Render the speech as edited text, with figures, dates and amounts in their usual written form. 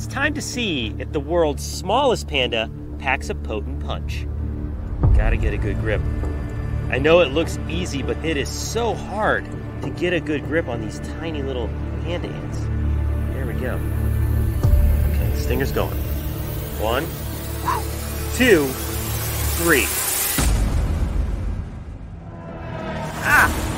It's time to see if the world's smallest panda packs a potent punch. Gotta get a good grip. I know it looks easy, but it is so hard to get a good grip on these tiny little panda ants. There we go. Okay, the stinger's going. 1, 2, 3. Ah!